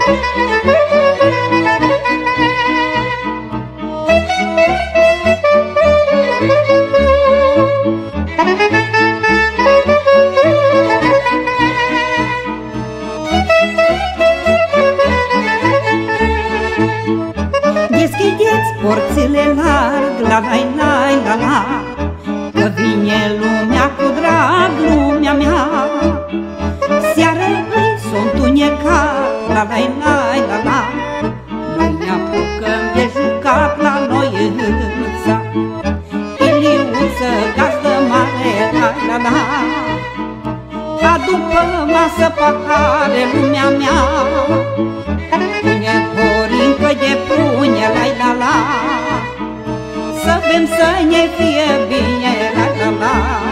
Deschideți porțile larg, la la la la la, că vine lumea cu drag, lumea mea. Seară îi s-o întunecat, la la la la la, noi ne apucăm de jucat la noi în sat. Iliuță, gazdă mare, la la la, a după masă pahare, lumea mea. Pune horincă de prune, lai la la, să bem să ne fie bine, lai la la.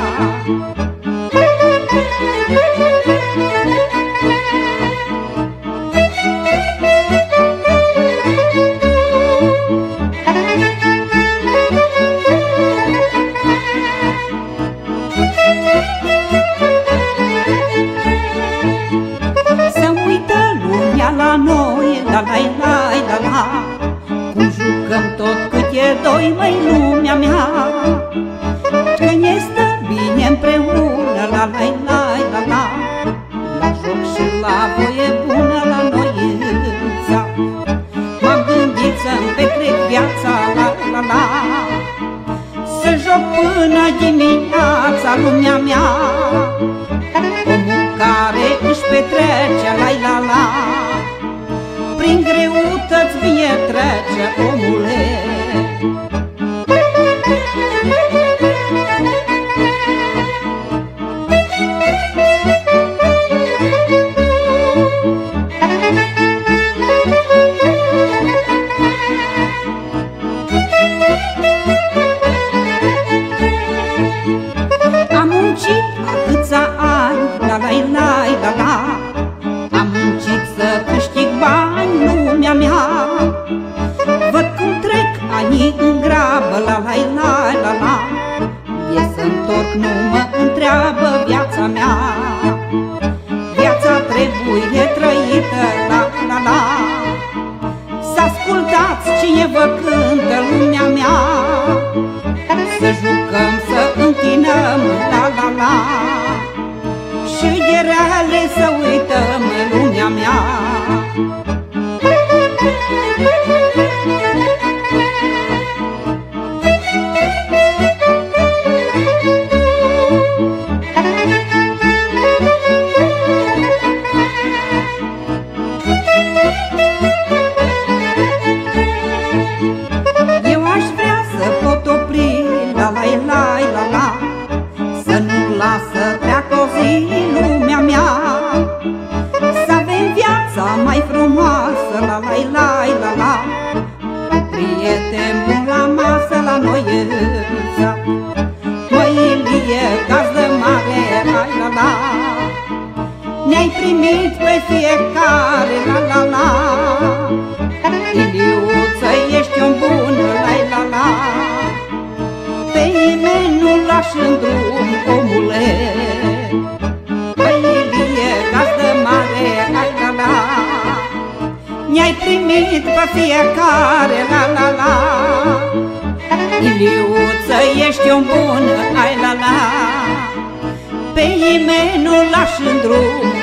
Să uită lumea la noi, la la la la la, cum jucăm tot cât e doi, măi, lumea mea. Că ne stă bine împreună, la la la la la, la joc și la voie bună la noi în sat. M-am gândit să-mi petrec viața, la la la, să joc până dimineața, lumea mea. Omul care își petrece, la la la, prin greutăți bine trece, omule. Am muncit atâția ani, la la la la la, am muncit să câștig bani, lumea mea. Văd cum trec anii în grabă, la la la la la, de să-ntorc nu mă întreabă viața mea. Viața trebuie trăită, la la la, să ascultați cine vă cântă, lumea mea. Să jucăm, să închinăm, la la la, și de reale să uităm, lumea mea. Eu aș vrea să pot opri, la la la la la, să nu lasă treacă o zi, lumea mea. Să avem viața mai frumoasă, la la la la la, cu prieteni buni la masă, la noi în sat. Măi, Ilie, gazdă mare, la la la, ne-ai primit pe fiecare, la la la. Iliuță, ești un bun, la la la, pe nimeni nu lași în drum, omule. Păi, Ilie, gazdă mare, la la la, ne-ai primit pe fiecare, la la la. Iliuță, ești un bun, ai la la, pe nimeni nu lași în drum,